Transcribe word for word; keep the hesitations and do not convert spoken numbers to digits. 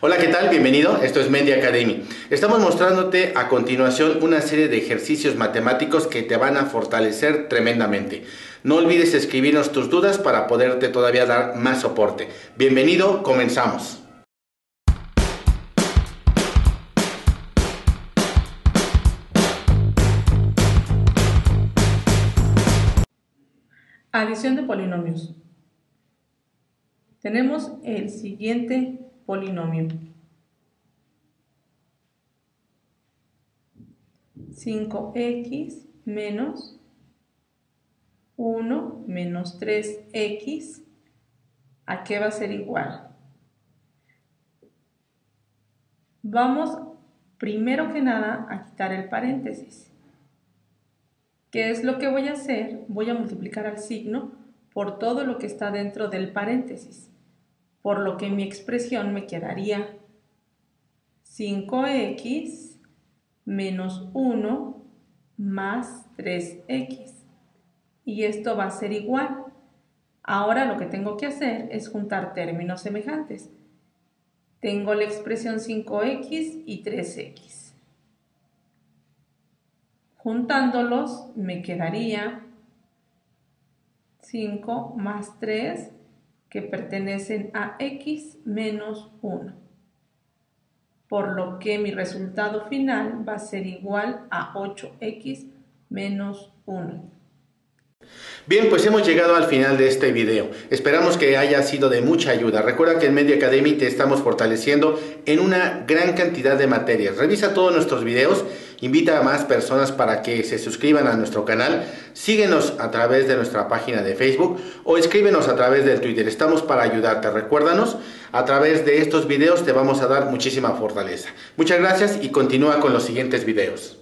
Hola, ¿qué tal? Bienvenido, esto es Media Academy. Estamos mostrándote a continuación una serie de ejercicios matemáticos que te van a fortalecer tremendamente. No olvides escribirnos tus dudas para poderte todavía dar más soporte. Bienvenido, comenzamos. Adición de polinomios. Tenemos el siguiente polinomio. cinco x menos uno menos tres x, ¿a qué va a ser igual? Vamos primero que nada a quitar el paréntesis. ¿Qué es lo que voy a hacer? Voy a multiplicar al signo por todo lo que está dentro del paréntesis, por lo que mi expresión me quedaría cinco x menos uno más tres x. Y esto va a ser igual. Ahora lo que tengo que hacer es juntar términos semejantes. Tengo la expresión cinco x y tres x. Juntándolos me quedaría cinco más tres, que pertenecen a x menos uno. Por lo que mi resultado final va a ser igual a ocho x menos uno. Bien, pues hemos llegado al final de este video. Esperamos que haya sido de mucha ayuda. Recuerda que en Media Academy te estamos fortaleciendo en una gran cantidad de materias. Revisa todos nuestros videos, invita a más personas para que se suscriban a nuestro canal, síguenos a través de nuestra página de Facebook o escríbenos a través del Twitter. Estamos para ayudarte. Recuérdanos, a través de estos videos te vamos a dar muchísima fortaleza. Muchas gracias y continúa con los siguientes videos.